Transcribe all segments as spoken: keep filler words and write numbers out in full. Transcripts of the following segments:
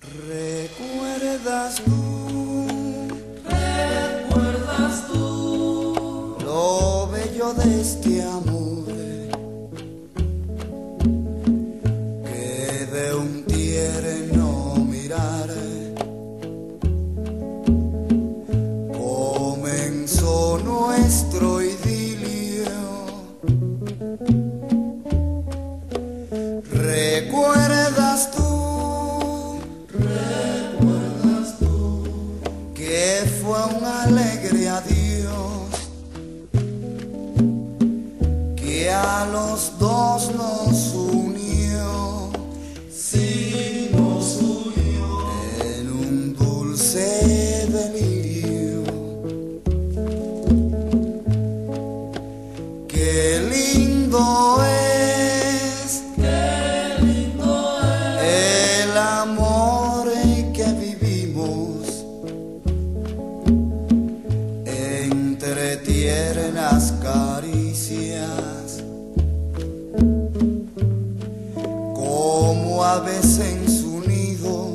¿Recuerdas tú, recuerdas tú lo bello de este amor que de un tierno mirar comenzó nuestro idilio? ¿Recuerdas tú que fue un alegre adiós que a los dos nos unió? sí nos unió En un dulce delirio. Qué lindo es, qué lindo es el amor que vivimos entre tiernas caricias, como aves en su nido.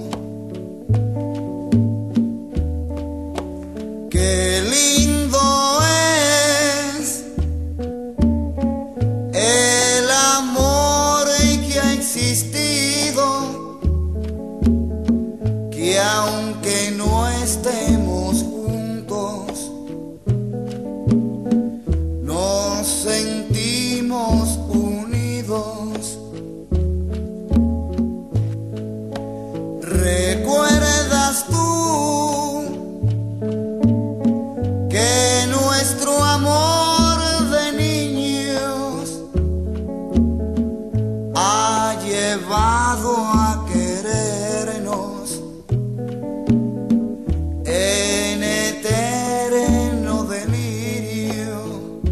Qué lindo es el amor que ha existido, que aunque no estemos juntos, nos sentimos unidos. ¿Recuerdas tú que nuestro amor de niños ha llevado a querernos en eterno delirio?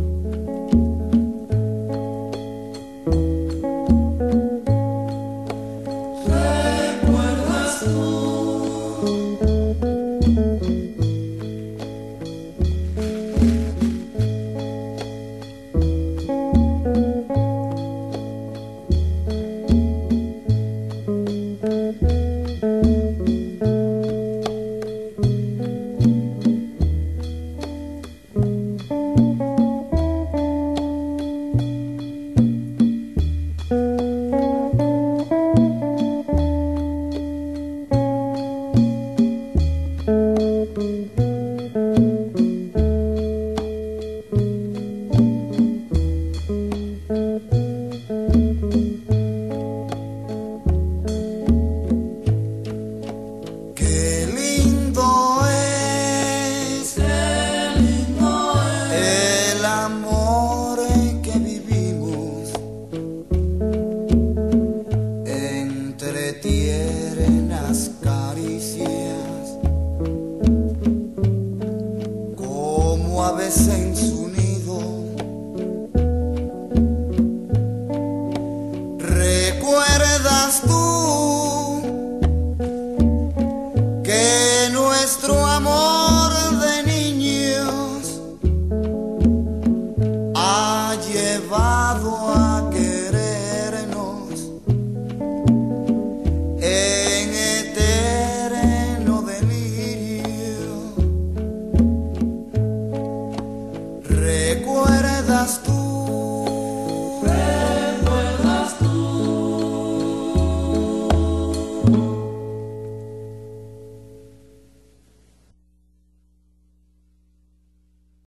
recuerdas tú Qué lindo es qué lindo es el amor que vivimos entre tiernas caricias,